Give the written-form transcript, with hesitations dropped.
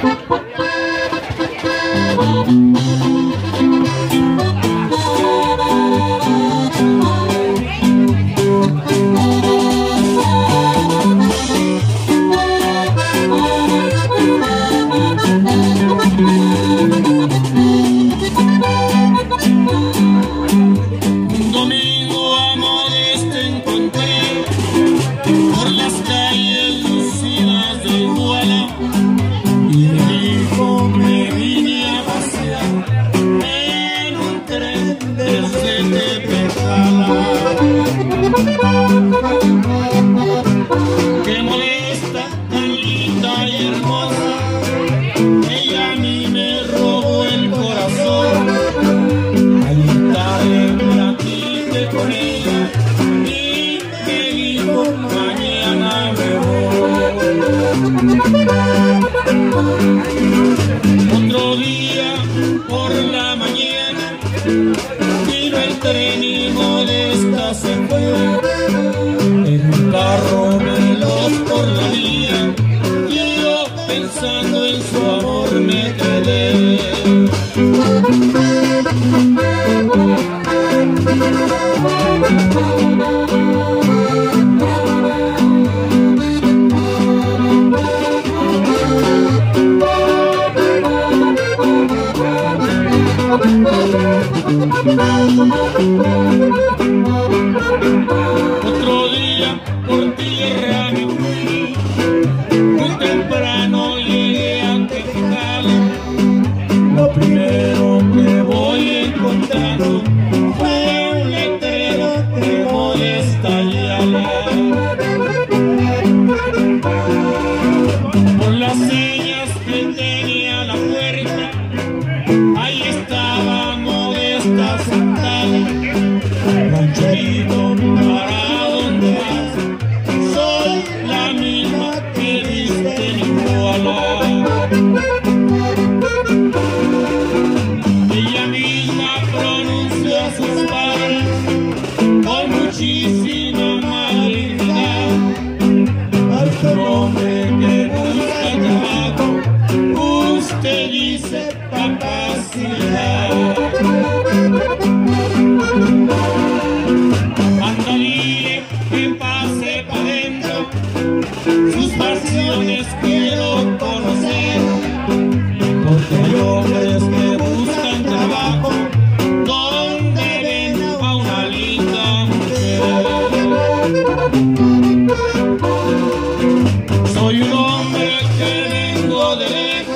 Qué molesta, tan linda y hermosa, ella a mí me robó el corazón. Al tarde platiqué con ella y me dijo mañana me voy. Otro día por la mañana vino el tren y Modesta se fue. En un carro veloz por la vía, y yo pensando en su amor me quedé. Otro día por tierra me fui, muy temprano llegué a Tejada. Lo primero que voy encontrando fue un letrero de Modesta Ayala. Por las señas que tenía la puerta, ahí estaba Modesta sentada. Rancherito, ¿para dónde vas? Soy la misma que viste en Iguala. Ella misma pronunció sus palabras con muchísima malignidad. Al hombre que busca trabajo, usted dice capacidad. Anda, dile que pase pa' dentro, sus pasiones quiero conocer, porque hay hombres que buscan trabajo donde ven a una linda mujer. Soy un hombre que vengo de lejos,